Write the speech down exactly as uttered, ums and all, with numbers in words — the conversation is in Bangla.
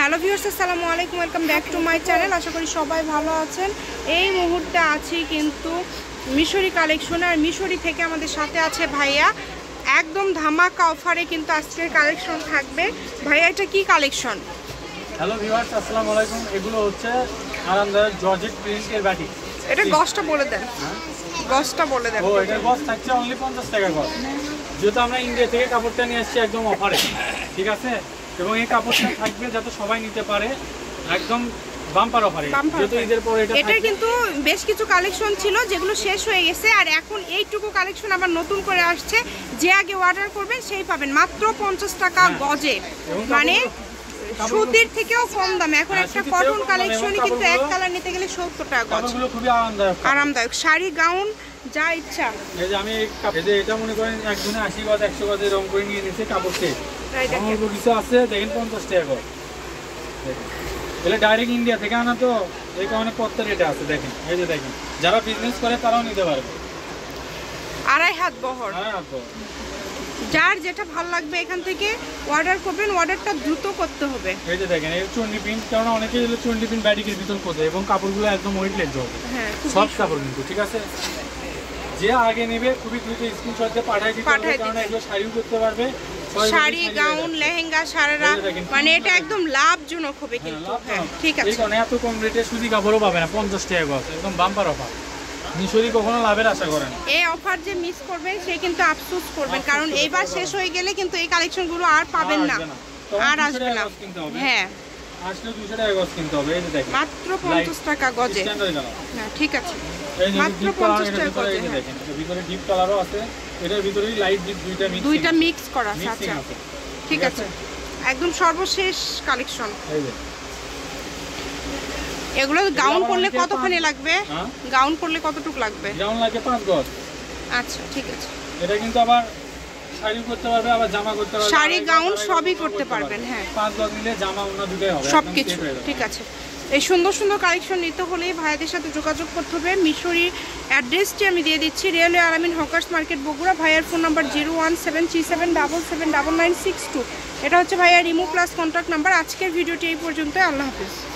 হ্যালো ভিউয়ার্স, আসসালামু আলাইকুম, welcome back to my channel. আশা করি সবাই ভালো আছেন। এই মুহূর্তে আছি কিন্তু মিশরি কালেকশন, আর মিশরি থেকে আমাদের সাথে আছে ভাইয়া। একদম ধামাকা অফারে কিন্তু আজকের কালেকশন থাকবে। ভাইয়া, এটা কি কালেকশন? হ্যালো ভিউয়ার্স, আসসালামু আলাইকুম। এগুলো হচ্ছে আরামদায়ক জর্জেট প্রিন্টের বাটি। এটা গসটা বলে দেন, গসটা বলে দেন। ও, এটার গস থাকছে অনলি পঞ্চাশ টাকা গস। যেহেতু আমরা ইন্ডিয়া থেকে কাপড়টা নিয়ে আসছি একদম অফারে, ঠিক আছে? এবং এই কাপড়টা থাকবে যাতে সবাই নিতে পারে একদম বাম্পার অফারে। যেহেতু ঈদের পরে এটা এটা কিন্তু বেশ কিছু কালেকশন ছিল যেগুলো শেষ হয়ে গেছে, আর এখন এইটুকু কালেকশন আবার নতুন করে আসছে। যে আগে অর্ডার করবেন সেই পাবেন মাত্র পঞ্চাশ টাকা গজে, মানে সুতির থেকেও কম দামে। এখন একটা কটন কালেকশনই কিন্তু এক কালার নিতে গেলে সত্তর টাকা গজ। কাপড়গুলো খুবই আরামদায়ক, আরামদায়ক শাড়ি গাউন যা ইচ্ছা। এই যে আমি এই যে এটা মনে করেন একজনে আশি গজ একশো গজের রং করে নিয়ে নিয়েছে কাপড়কে। অল্প কিছু আছে দেখেন পঞ্চাশ টাকা গজ। এটা ডাইরেক্ট ইন্ডিয়া থেকে আনা, তো এই কারণে কত রেটে আছে দেখেন। এই যে দেখেন, যারা বিজনেস করে তারাও নিতে পারবে। আড়াই হাত বহর, আড়াই হাত বহর। যার যেটা ভালো লাগবে এখান থেকে অর্ডার করবেন। অর্ডারটা দ্রুত করতে হবে। এই যে দেখেন, এই চন্ডি প্রিন্ট, কারণ অনেকেই হলো চন্ডি প্রিন্ট ব্যাটিকের ভিতর করতে, এবং কাপড়গুলো একদম ওয়েটলেস হবে। হ্যাঁ, সব কাপড় কিন্তু ঠিক আছে। যে আগে নেবে খুবই দ্রুত স্ক্রিনশট দিয়ে পাঠিয়ে দিতে পারবে, কারণ এগুলো শাড়িও করতে পারবে। শাড়ি গাউন লেহেঙ্গা সারারা, মানে এটা একদম লাভজনক হবে কিন্তু। হ্যাঁ, ঠিক আছে। এই কারণে এত কম রেটে সুতি কাপড়ও পাবে না, পঞ্চাশ টাকা গজ, একদম বাম্পার অফার। মিশরি কখনো লাভের আশা করেন। এই অফার যে মিস করবেন সে কিন্তু আফসোস করবেন, কারণ এইবার শেষ হয়ে গেলে কিন্তু এই কালেকশনগুলো আর পাবেন না, আর আসবে না। হ্যাঁ, আসলে দুশো টাকা গজ কিনতে হবে। এই যে দেখেন, মাত্র পঞ্চাশ টাকা গজে। হ্যাঁ, ঠিক আছে, মাত্র পঞ্চাশ টাকা গজে। দেখেন, ভিতরে ডিপ কালারও আছে, এটার ভিতরে লাইট ডিপ দুইটা মিক্স দুইটা মিক্স করা আছে। আচ্ছা, ঠিক আছে, একদম সর্বশেষ কালেকশন। এই যে এগুলো গাউন করলে কতখানি লাগবে? গাউন করলে কতটুকু লাগবে? গাউন লাগে পাঁচ গজ। আচ্ছা, ঠিক আছে। এটা কিন্তু আবার শাড়ি করতে পারবে, আবার জামা করতে পারবে, শাড়ি গাউন সবই করতে পারবেন। হ্যাঁ, পাঁচ গজ নিলে জামা ওনা দুটোই হবে, সবকিছু ঠিক আছে। এই সুন্দর সুন্দর কালেকশন নিতে হলে ভাইয়াদের সাথে যোগাযোগ করতে হবে। মিশরি অ্যাড্রেসটি আমি দিয়ে দিচ্ছি, রেলওয়ে আলামিন হকার্স মার্কেট বগুড়া। ভাইয়ার phone number zero one seven three seven double seven double nine six two. এটা হচ্ছে ভাইয়ার ইমো প্লাস কন্ট্যাক্ট নাম্বার। আজকের ভিডিওটি এই পর্যন্ত। আল্লাহ হাফিজ।